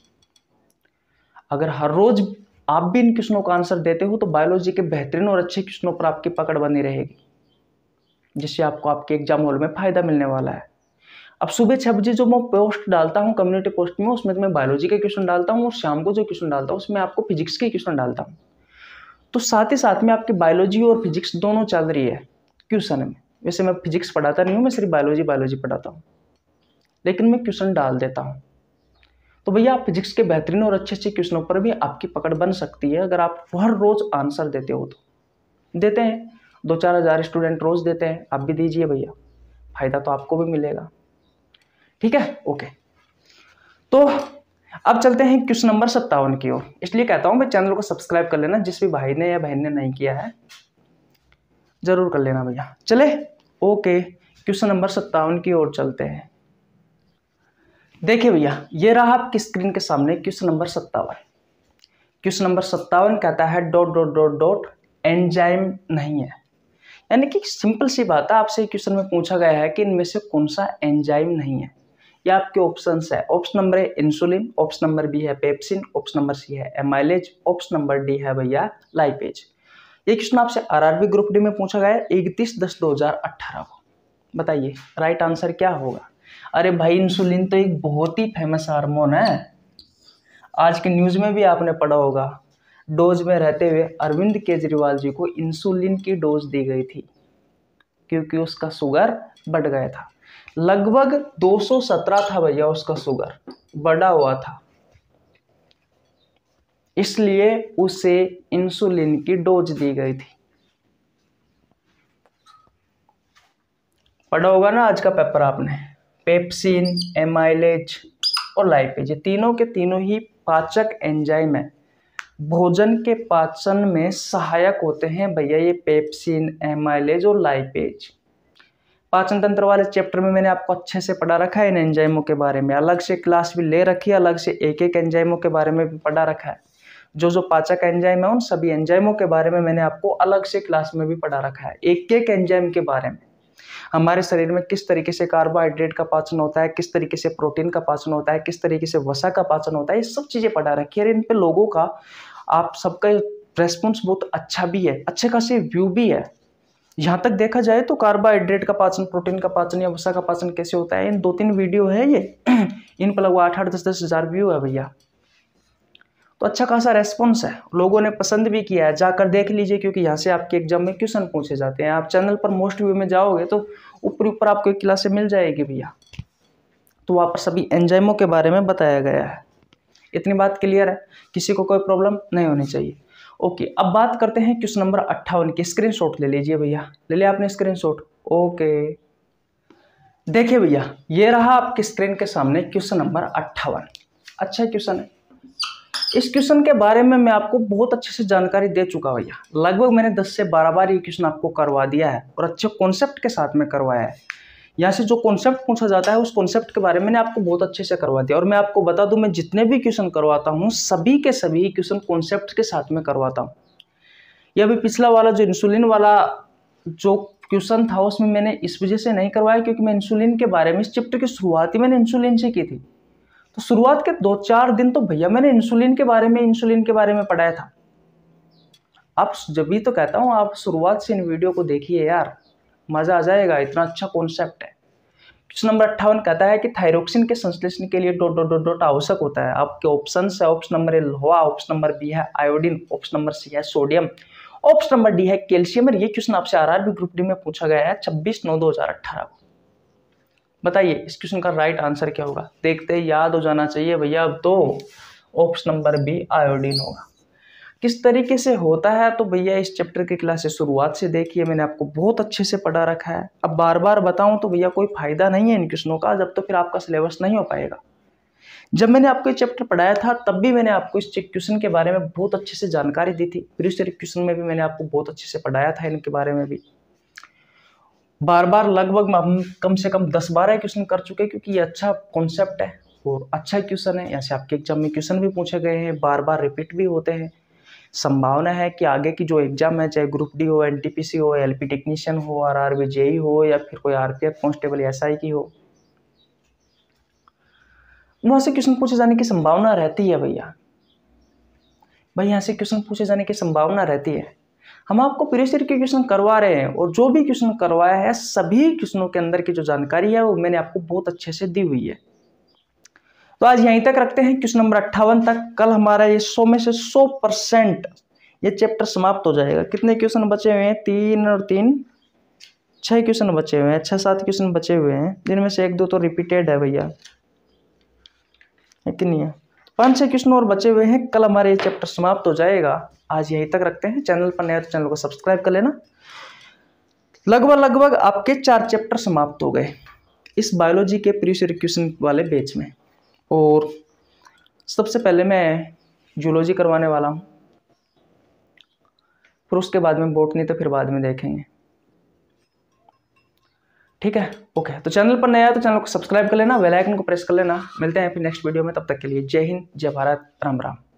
अगर हर रोज आप भी इन क्वेश्चनों का आंसर देते हो तो बायोलॉजी के बेहतरीन और अच्छे क्वेश्चनों पर आपकी पकड़ बनी रहेगी, जिससे आपको आपके एग्जाम हॉल में फायदा मिलने वाला है। अब सुबह छह बजे जो मैं पोस्ट डालता हूँ कम्युनिटी पोस्ट में, उसमें मैं बायोलॉजी के क्वेश्चन डालता हूँ, और शाम को जो क्वेश्चन डालता हूँ उसमें आपको फिजिक्स के क्वेश्चन डालता हूँ। तो साथ ही साथ में आपकी बायोलॉजी और फिजिक्स दोनों चल रही है क्वेश्चन में। वैसे मैं फिजिक्स पढ़ाता नहीं हूँ, मैं सिर्फ बायोलॉजी बायोलॉजी पढ़ाता हूँ, लेकिन मैं क्वेश्चन डाल देता हूँ। तो भैया आप फिजिक्स के बेहतरीन और अच्छे अच्छे क्वेश्चनों पर भी आपकी पकड़ बन सकती है अगर आप हर रोज आंसर देते हो। तो देते हैं दो चार हज़ार स्टूडेंट रोज देते हैं, आप भी दीजिए भैया, फायदा तो आपको भी मिलेगा। ठीक है, ओके। तो अब चलते हैं क्वेश्चन नंबर सत्तावन की ओर। इसलिए कहता हूं भाई चैनल को सब्सक्राइब कर लेना, जिस भी भाई ने या बहन ने नहीं किया है जरूर कर लेना भैया। चले ओके, क्वेश्चन नंबर सत्तावन की ओर चलते हैं। देखिए भैया ये रहा आपकी स्क्रीन के सामने क्वेश्चन नंबर सत्तावन। क्वेश्चन नंबर सत्तावन कहता है dot dot dot dot enzyme नहीं है, यानी कि सिंपल सी बात है, आपसे क्वेश्चन में पूछा गया है कि इनमें से कौन सा एंजाइम नहीं है। ये आपके ऑप्शंस है, option number A insulin, option number B है पेप्सिन, ऑप्शन नंबर सी है एमाइलेज, ऑप्शन नंबर डी है भैया लाइपेज। ये क्वेश्चन आपसे आरआरबी ग्रुप डी में पूछा गया है इकतीस दस दो हजार अठारह को। बताइए राइट आंसर क्या होगा। अरे भाई इंसुलिन तो एक बहुत ही फेमस हार्मोन है, आज के न्यूज में भी आपने पढ़ा होगा। डोज में रहते हुए अरविंद केजरीवाल जी को इंसुलिन की डोज दी गई थी क्योंकि उसका शुगर बढ़ गया था, लगभग दो सौ सत्रह था भैया उसका शुगर, बढ़ा हुआ था, इसलिए उसे इंसुलिन की डोज दी गई थी। पढ़ा होगा ना आज का पेपर आपने, पेप्सिन, एमाइलेज और लाइपेज, ये तीनों के तीनों ही पाचक एंजाइम है, भोजन के पाचन में सहायक होते हैं भैया ये पेप्सिन, एमाइलेज और लाइपेज। पाचन तंत्र वाले चैप्टर में मैंने आपको अच्छे से पढ़ा रखा है इन एंजाइमों के बारे में, अलग से क्लास भी ले रखी है, अलग से एक एक एंजाइमों के बारे में भी पढ़ा रखा है। जो जो पाचक एंजाइम है उन सभी एंजाइमों के बारे में मैंने आपको अलग से क्लास में भी पढ़ा रखा है, एक एक एंजाइम के बारे में। हमारे शरीर में किस तरीके से कार्बोहाइड्रेट का पाचन होता है, किस तरीके से प्रोटीन का पाचन होता है, किस तरीके से वसा का पाचन होता है, ये सब चीज़ें पढ़ा रखी है। इन पे लोगों का, आप सबका रेस्पॉन्स बहुत अच्छा भी है, अच्छे खासे व्यू भी है। यहाँ तक देखा जाए तो कार्बोहाइड्रेट का पाचन, प्रोटीन का पाचन या वसा का पाचन कैसे होता है, इन दो तीन वीडियो है ये, इन पर लगभग आठ आठ दस दस हज़ार व्यू है भैया। तो अच्छा खासा रेस्पॉन्स है, लोगों ने पसंद भी किया है, जाकर देख लीजिए, क्योंकि यहाँ से आपके एग्जाम में क्वेश्चन पूछे जाते हैं। आप चैनल पर मोस्ट व्यू में जाओगे तो ऊपर ऊपर आपको एक क्लासें मिल जाएगी भैया, तो वहाँ पर सभी एंजाइमों के बारे में बताया गया है। इतनी बात क्लियर है, किसी को कोई प्रॉब्लम नहीं होनी चाहिए। ओके, अब बात करते हैं क्वेश्चन नंबर अट्ठावन की। स्क्रीनशॉट ले लीजिए भैया, ले लिया आपने स्क्रीनशॉट? ओके, देखिए भैया, ये रहा आपके स्क्रीन के सामने क्वेश्चन नंबर अट्ठावन। अच्छा क्वेश्चन है। इस क्वेश्चन के बारे में मैं आपको बहुत अच्छे से जानकारी दे चुका भैया, लगभग मैंने दस से बारह बार ये क्वेश्चन आपको करवा दिया है और अच्छे कॉन्सेप्ट के साथ में करवाया है। यहाँ से जो कॉन्सेप्ट पूछा जाता है उस कॉन्सेप्ट के बारे में मैंने आपको बहुत अच्छे से करवा दिया। और मैं आपको बता दूं, मैं जितने भी क्वेश्चन करवाता हूँ सभी के सभी क्वेश्चन कॉन्सेप्ट के साथ में करवाता हूँ। यह भी पिछला वाला जो इंसुलिन वाला जो क्वेश्चन था उसमें मैंने इस वजह से नहीं करवाया क्योंकि मैं इंसुलिन के बारे में, इस चैप्टर की शुरुआत ही मैंने इंसुलिन से की थी। तो शुरुआत के दो चार दिन तो भैया मैंने इंसुलिन के बारे में इंसुलिन के बारे में पढ़ाया था। आप जब भी तो कहता हूँ आप शुरुआत से इन वीडियो को देखिए यार, मजा आ जाएगा, इतना अच्छा कॉन्सेप्ट है। क्वेश्चन नंबर अट्ठावन कहता है कि थायरोक्सिन के संश्लेषण के लिए डॉट डॉट डॉट डॉट आवश्यक होता है। आपके ऑप्शन है, ऑप्शन नंबर ए लोहा, ऑप्शन नंबर बी है आयोडीन, ऑप्शन नंबर सी है सोडियम, ऑप्शन नंबर डी है कैल्शियम। और ये क्वेश्चन आपसे आरआरबी ग्रुप डी में पूछा गया है छब्बीस नौ दो हजार अठारह को। बताइए इस क्वेश्चन का राइट आंसर क्या होगा? देखते याद हो जाना चाहिए भैया। अब तो ऑप्शन नंबर बी आयोडीन होगा। किस तरीके से होता है तो भैया इस चैप्टर की क्लास से शुरुआत से देखिए, मैंने आपको बहुत अच्छे से पढ़ा रखा है। अब बार बार बताऊं तो भैया कोई फायदा नहीं है इन क्वेश्चनों का, जब तो फिर आपका सिलेबस नहीं हो पाएगा। जब मैंने आपको ये चैप्टर पढ़ाया था तब भी मैंने आपको इस क्वेश्चन के बारे में बहुत अच्छे से जानकारी दी थी। प्रीवियस ईयर क्वेश्चन में भी मैंने आपको बहुत अच्छे से पढ़ाया था इनके बारे में भी। बार बार लगभग हम कम से कम दस बारह क्वेश्चन कर चुके, क्योंकि ये अच्छा कॉन्सेप्ट है और अच्छा क्वेश्चन है। यहाँ से आपके एग्जाम में क्वेश्चन भी पूछे गए हैं, बार बार रिपीट भी होते हैं। संभावना है कि आगे की जो एग्जाम है, चाहे ग्रुप डी हो, एनटीपीसी हो, एलपी टेक्नीशियन हो, आरआरबी जेई हो, या फिर कोई आरपीएफ कांस्टेबल एसआई की हो, वहां से क्वेश्चन पूछे जाने की संभावना रहती है भैया। भाई यहाँ से क्वेश्चन पूछे जाने की संभावना रहती है। हम आपको प्रीवियस ईयर के क्वेश्चन करवा रहे हैं और जो भी क्वेश्चन करवाया है सभी क्वेश्चनों के अंदर की जो जानकारी है वो मैंने आपको बहुत अच्छे से दी हुई है। तो आज यहीं तक रखते हैं, क्वेश्चन नंबर अट्ठावन तक। कल हमारा ये सौ में से सौ परसेंट ये चैप्टर समाप्त हो जाएगा। कितने क्वेश्चन बचे हुए हैं? तीन और तीन छह क्वेश्चन बचे हुए हैं, छह सात क्वेश्चन बचे हुए हैं, जिनमें से एक दो तो रिपीटेड है भैया, है कि नहीं है? पाँच छह क्वेश्चन और बचे हुए हैं, कल हमारे ये चैप्टर समाप्त हो जाएगा। आज यहीं तक रखते हैं। चैनल पर नया तो चैनल को सब्सक्राइब कर लेना। लगभग लगभग आपके चार चैप्टर समाप्त हो गए इस बायोलॉजी के प्रीवियस ईयर क्वेश्चन वाले बैच में। और सबसे पहले मैं जूलॉजी करवाने वाला हूँ, फिर उसके बाद में बॉटनी, तो फिर बाद में देखेंगे। ठीक है, ओके। तो चैनल पर नया है तो चैनल को सब्सक्राइब कर लेना, बेल आइकन को प्रेस कर लेना। मिलते हैं फिर नेक्स्ट वीडियो में, तब तक के लिए जय हिंद, जय भारत, राम राम।